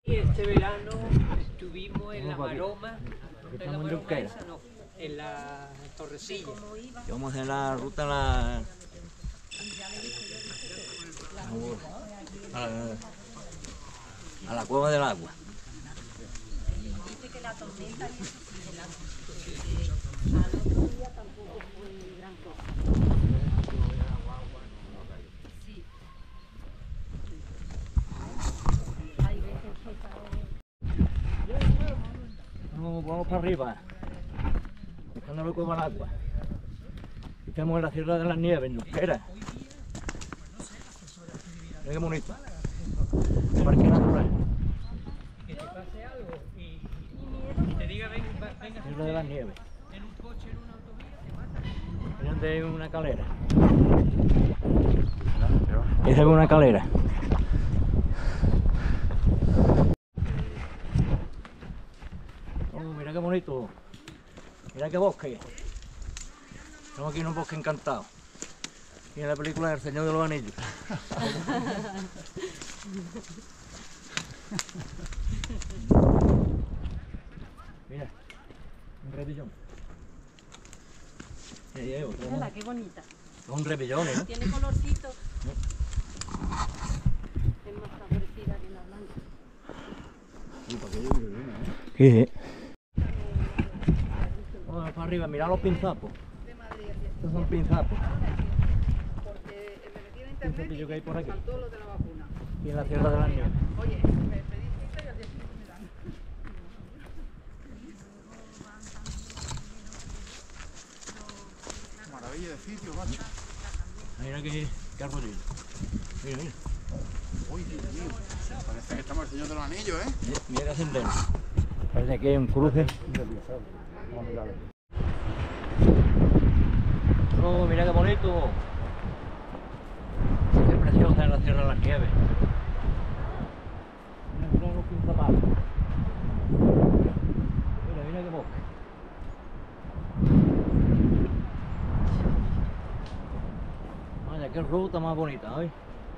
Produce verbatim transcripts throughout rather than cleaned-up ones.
Este verano estuvimos en la Maroma, en la Maroma esa, no, en la Torrecilla. Vamos en la ruta a la... a la, a la Cueva del Agua. Dice que la tormenta y eso sí, el agua. Tampoco fue gran cosa. Sí. Hay veces que Vamos, vamos para arriba, buscando la Cueva del Agua. Estamos en la Sierra de las Nieves, en Euskera. Mira qué bonito. Parque natural. Que te pase algo y, y te diga, ven, venga, Sierra de las Nieves. en un coche, en una autovía, te mata. Mira donde hay una calera. Esa es una calera. Oh, mira qué bonito. Mira qué bosque. Estamos aquí en un bosque encantado. Y en la película El Señor de los Anillos. Mira, un repillón. Y ahí hay otro, ¿no? Mira, qué bonita. Es un repillón, ¿eh? Tiene colorcito. Es más favorecida que la blanca. Sí. Vamos para arriba, mira los pinzapos. Estos son pinzapos. Porque me metí en internet que hay por y aquí. me faltó lo de la vacuna. Y en la Sierra de las Nieves. Oye, me pedí cita y al día siguiente me dan. Maravilla de sitio, macho. Mira qué, qué arroyillo. Mira, mira. Uy, Dios mío. Parece que estamos en el Señor de los Anillos, ¿eh? Mira, mira qué sendero. Parece que hay un cruce. Oh, mira qué bonito. Qué preciosa es la Sierra de las Nieves. Mira, mira los pinzapalos. Mira, mira qué bosque. Vaya, qué ruta más bonita hoy.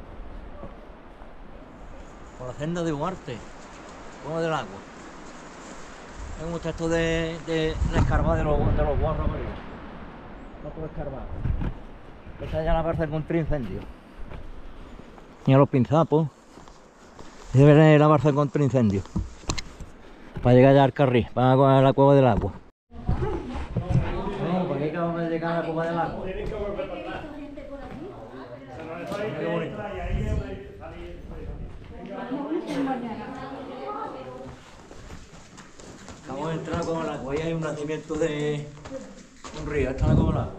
Por la senda de Huarte, Cueva del Agua. Me gusta esto de, de, de escarbar de los, de los guarros amarillos. No puedo escarbar. Esta ya la parcela contra incendio. Mira los pinzapos. Ese es la parcela contra incendio. Para llegar ya al carril, para la Cueva del Agua. No, porque acabamos de llegar a la Cueva del Agua. Qué bonito. Acabamos de entrar con el agua. Ahí hay un nacimiento de un río. Está la Cueva del Agua.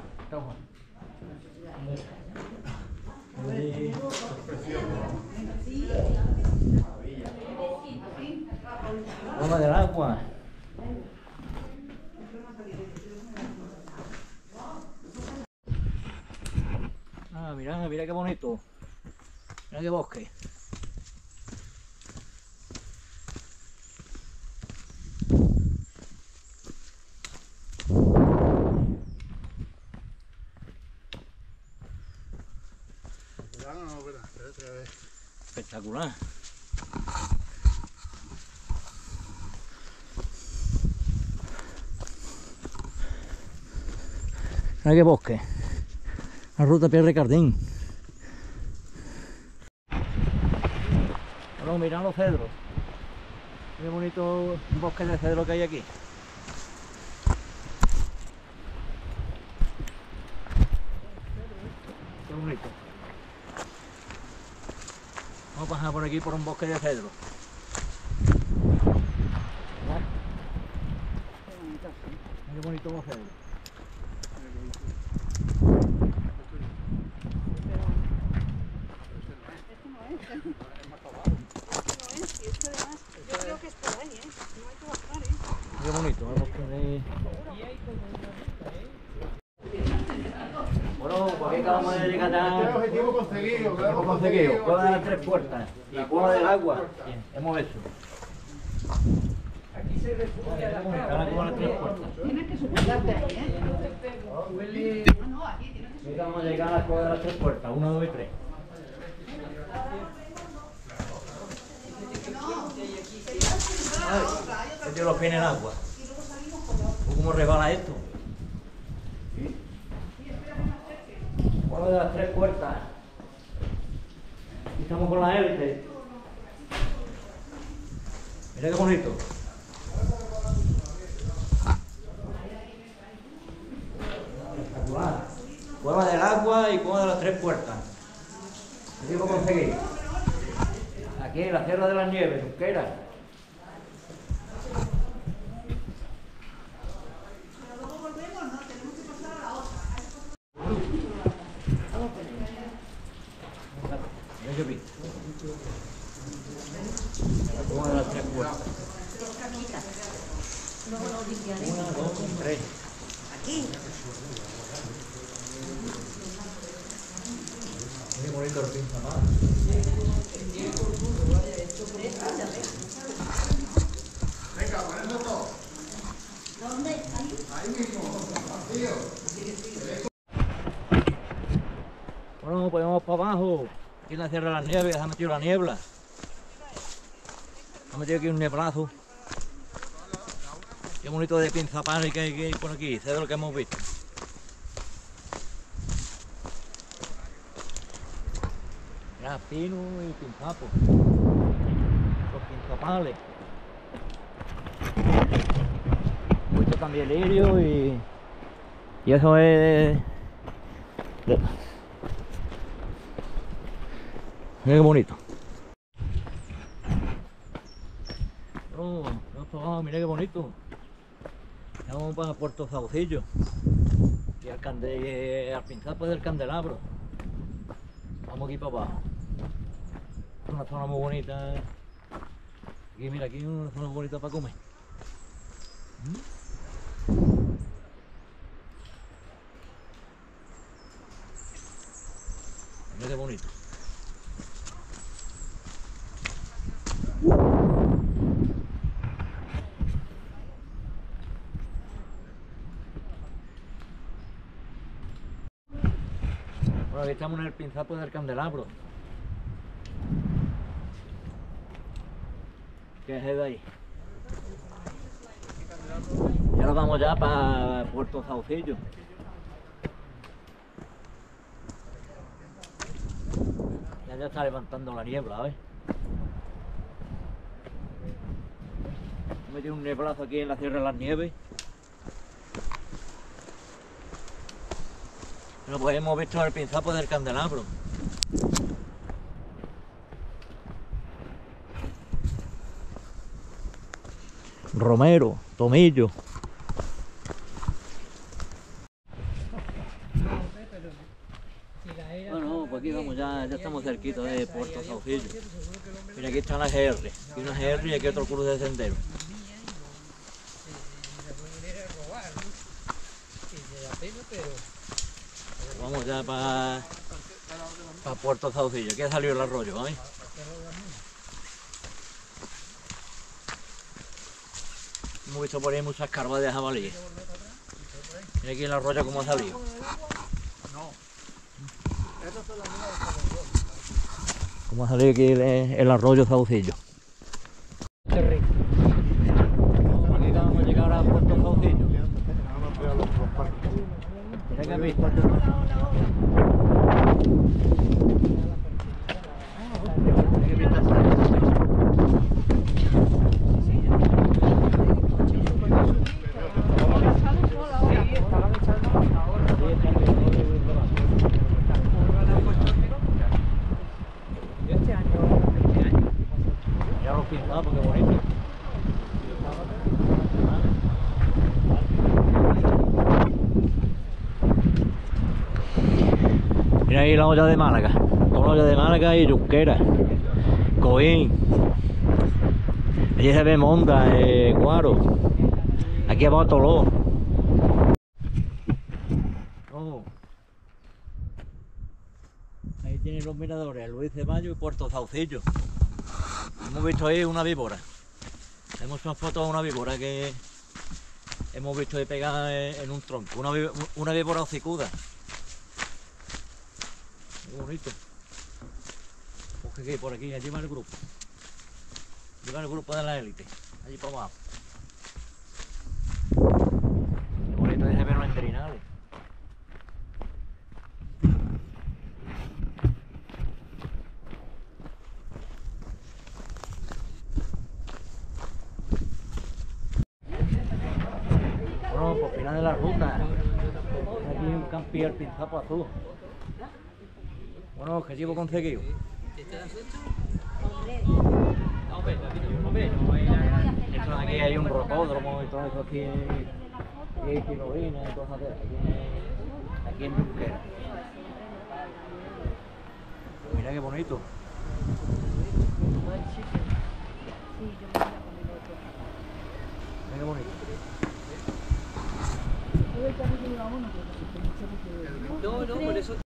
Ahí. Cueva del Agua. Ah, mira, mira qué bonito. Mira qué bosque. No, no, espera, espérate, a ver. Espectacular. Mira qué bosque. La ruta Pierre Cardín. Bueno, mirad los cedros. Qué bonito bosque de cedro que hay aquí. Qué bonito. Vamos a pasar por aquí por un bosque de cedro. Qué bonito los cedros. Yo creo que es por ahí, ¿eh? No hay que bajar, ¿eh? Qué bonito, el bosque de... Bueno, pues aquí acabamos de llegar a... Objetivo conseguido, Hemos conseguido Cueva de las Tres Puertas y Cueva del Agua. Hemos hecho. Aquí se refugia la Está la cabra. Cueva de las Tres Puertas. Tienes que sujetarte ahí, ¿eh? Huele. No, no, aquí tienes que Aquí acabamos de llegar a la Cueva de las Tres Puertas. Uno, dos y tres. sujetarte. Este tío los pone en agua. ¿Cómo resbala esto? ¿Cuál de las tres puertas? Aquí estamos con la élite. Mira qué bonito. Espectacular. Cueva del agua y cueva de las tres puertas. ¿Qué digo conseguir? Aquí en la Sierra de las Nieves, Junquera. Mira qué pinta. La cueva de las tres puertas. Una, dos, tres. Aquí. Qué bonito el pintamar. Venga, ponedlo todo. ¿Dónde? Ahí. Ahí mismo, vacío. Bueno, pues vamos para abajo. Aquí en la Sierra de las Nieves, se ha metido la niebla. Se ha metido aquí un nebrazo. Qué bonito de pinzapán que hay que ir por aquí, sé de lo que hemos visto. Mira, pino y pinzapo. Los pinzapales. Mucho también lirio y... Y eso es... de- Mira qué bonito. Oh, vamos para abajo, mira qué bonito. Vamos para Puerto Saucillo. Y al, cande... al pinzapo del Candelabro. Vamos aquí para abajo. Es una zona muy bonita. Aquí, mira, aquí es una zona bonita para comer. Mira qué bonito. Bueno, aquí estamos en el pinzapo del Candelabro. ¿Qué es de ahí? Y ahora vamos ya para Puerto Saucillo. Ya ya está levantando la niebla, ¿ves? He metido un neblazo aquí en la Sierra de las Nieves. Bueno, pues hemos visto el pinzapo del Candelabro. Romero, tomillo. Bueno, pues aquí vamos, ya, ya estamos cerquita de Puerto Saucillo. Mira, aquí está la G R. Aquí una G R y aquí otro cruce de sendero. Vamos ya para pa Puerto Saucillo. Aquí ha salido el arroyo, ¿veis? Hemos visto por ahí muchas carvas de jabalíes. Mira aquí el arroyo como ha salido. Como ha salido aquí el, el arroyo Saucillo. Qué rico. Aquí vamos a llegar a Puerto Saucillo. Mira que has visto. Ya lo pintado porque bonito. Mira ahí la olla de Málaga, toda la olla de Málaga y Junquera, Coín. Allí se ve Monda, eh, Guaro. Aquí abajo Toló. Oh. Ahí tienen los miradores, Luis de Mayo y Puerto Saucillo. Hemos visto ahí una víbora. Hemos hecho una foto de una víbora que hemos visto ahí pegada en un tronco. Una, una víbora hocicuda. Muy bonito. Busque aquí, por aquí, allí va el grupo. Allí va el grupo de la élite. allí para abajo. Qué bonito ese verlo en Trinales. Bueno, por final de la ruta. Aquí un campi al pinzapo azul. Bueno, objetivo conseguido. ¿Te das susto? Hombre, No, hombre, hombre, no hay nada. Esto de aquí hay un rocódromo y todo eso aquí. Aquí hay tirolina y cosas de aquí en, aquí en Junquera. Mira qué bonito. Mira qué bonito. No, no, por eso